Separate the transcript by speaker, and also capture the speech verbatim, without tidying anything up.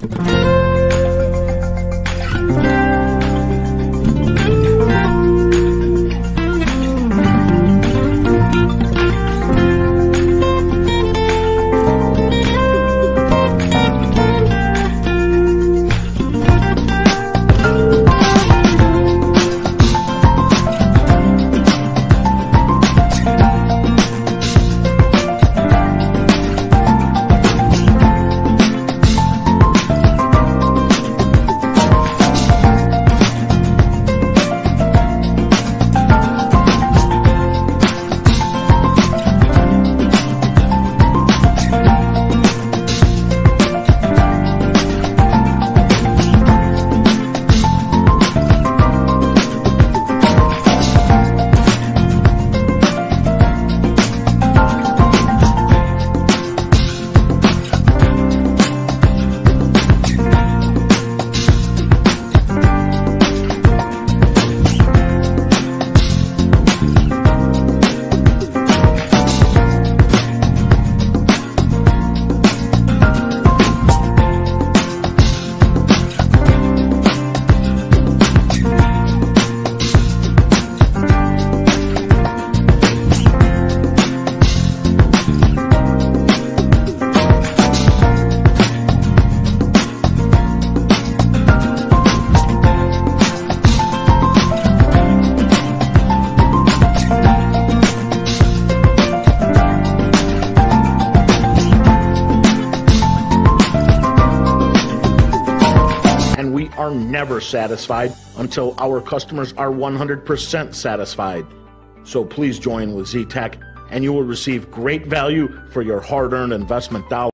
Speaker 1: We are never satisfied until our customers are one hundred percent satisfied. So please join with Z-Tech and you will receive great value for your hard-earned investment dollars.